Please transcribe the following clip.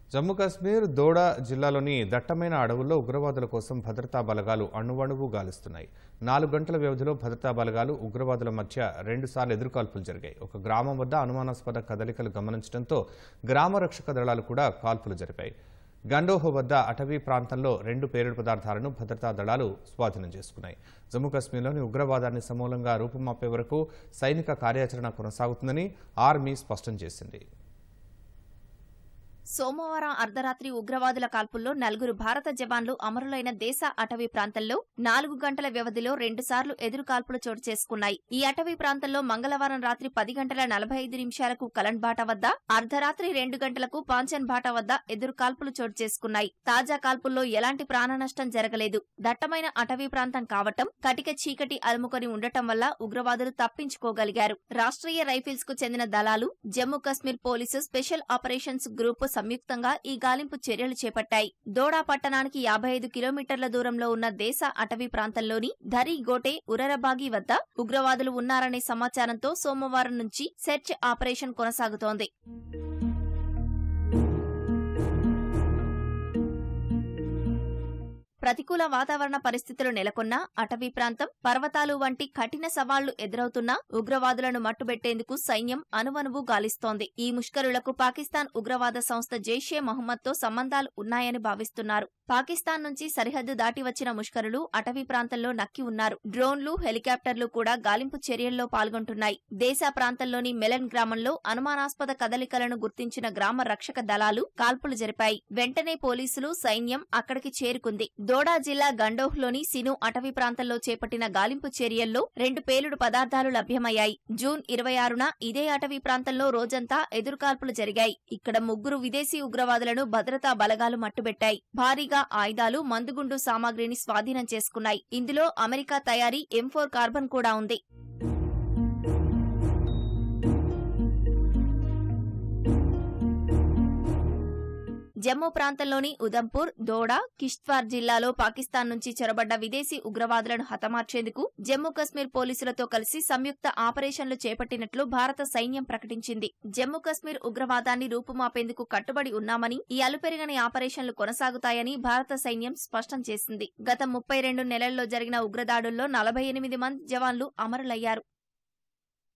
జమ్మూ కాశ్మీర్ దోడా జిల్లాలోని దట్టమైన అడవుల్లో ఉగ్రవాదుల కోసం భద్రతా బలగాలు అణువణువు గాలిస్తున్నాయి. 4 గంటల వ్యవధిలో భద్రతా బలగాలు ఉగ్రవాదుల మధ్య 2 సార్లు ఎదురుకాల్పులు జరిగాయి. ఒక గ్రామం వద్ద అనుమానాస్పద కదలికలు గమనించడంతో గ్రామ రక్షక దళాలు కూడా కాల్పులు జరిపాయి. గండోహ్ వద్ద అటవీ ప్రాంతంలో 2 పేలుడు పదార్థాలను భద్రతా దళాలు స్వాధీనం చేసుకున్నాయి. జమ్మూ కాశ్మీర్లోని ఉగ్రవాదాన్ని సమూలంగా రూపుమాపే వరకు సైనిక కార్యాచరణ కొనసాగుతుందని ఆర్మీ స్పష్టం చేసింది. సోమవారం అర్ధరాత్రి ఉగ్రవాదుల కాల్పుల్లో 4 భారత జవాన్లు అమరులైన దేశ అటవీ ప్రాంతంలో 4 గంటల వ్యవధిలో 2 సార్లు ఎదురుకాల్పులు చోటు చేసుకున్నాయి. ఈ అటవీ ప్రాంతంలో మంగళవారం రాత్రి 10 గంటల 45 నిమిషాలకు కలన్బాటా వద్ద, అర్ధరాత్రి 2 గంటలకు పాంచన్బాటా వద్ద ఎదురుకాల్పులు చోటు చేసుకున్నాయి. తాజా కాల్పుల్లో ఎలాంటి ప్రాణనష్టం జరగలేదు. దట్టమైన అటవీ ప్రాంతం కావటం, కటిక చీకటి అలుముకొని ఉండటం వల్ల ఉగ్రవాదులు తప్పించుకోగలిగారు. రాష్ట్రీయ రైఫిల్స్ కు చెందిన దళాలు, Jammu Kashmir police special operations group సంయుక్తంగా ఈ గాలింపు చర్యలు చేపట్టాయి. దోడా పట్టణానికి 55 కిలోమీటర్ల దూరంలో ఉన్న దేశ అటవీ ప్రాంతంలోని ధరీ గోటే ఉరరబాగి వద్ద ఉగ్రవాదులు ఉన్నారనే సమాచారంతో సోమవారం నుంచి సెర్చ్ ఆపరేషన్ కొనసాగుతోంది. ప్రతికూల వాతావరణ పరిస్థితులు నెలకొన్నా అటవీ ప్రాంతం, పర్వతాలు వంటి కఠిన సవాళ్లు ఎదురవుతున్నా ఉగ్రవాదులను మట్టుబెట్టేందుకు సైన్యం అణువణువు గాలిస్తోంది. ఈ ముష్కరులకు పాకిస్తాన్ ఉగ్రవాద సంస్థ జైషే మహమ్మద్తో సంబంధాలు ఉన్నాయని భావిస్తున్నారు. పాకిస్తాన్ నుంచి సరిహద్దు దాటి వచ్చిన ముష్కరులు అటవీ ప్రాంతంలో నక్కి ఉన్నారు. డ్రోన్లు, హెలికాప్టర్లు కూడా గాలింపు చర్యల్లో పాల్గొంటున్నాయి. దేశ ప్రాంతంలోని మెలన్ గ్రామంలో అనుమానాస్పద కదలికలను గుర్తించిన గ్రామ రక్షక దళాలు కాల్పులు జరిపాయి. వెంటనే పోలీసులు, సైన్యం అక్కడికి చేరుకుంది. దోడా జిల్లా గండోహ్లోని సిను అటవీ ప్రాంతంలో చేపట్టిన గాలింపు చర్యల్లో 2 పేలుడు పదార్థాలు లభ్యమయ్యాయి. జూన్ 26న ఇదే అటవీ ప్రాంతంలో రోజంతా ఎదురుకాల్పులు జరిగాయి. ఇక్కడ 3 విదేశీ ఉగ్రవాదులను భద్రతా బలగాలు మట్టుబెట్టాయి. భారీగా ఆయుధాలు, మందుగుండు సామాగ్రిని స్వాధీనం చేసుకున్నాయి. ఇందులో అమెరికా తయారీ M4 కార్బన్ కూడా ఉంది. జమ్మూ ప్రాంతంలోని ఉదంపూర్, దోడా, కిష్త్వార్ జిల్లాలో పాకిస్తాన్ నుంచి చొరబడ్డ విదేశీ ఉగ్రవాదులను హతమార్చేందుకు జమ్మూ కశ్మీర్ పోలీసులతో కలిసి సంయుక్త ఆపరేషన్లు చేపట్టినట్లు భారత సైన్యం ప్రకటించింది. జమ్మూ కశ్మీర్ ఉగ్రవాదాన్ని రూపుమాపేందుకు కట్టుబడి ఉన్నామని, ఈ అలుపెరగని ఆపరేషన్లు కొనసాగుతాయని భారత సైన్యం స్పష్టం చేసింది. గత 32 నెలల్లో జరిగిన ఉగ్రదాడుల్లో 48 మంది జవాన్లు అమరులయ్యారు.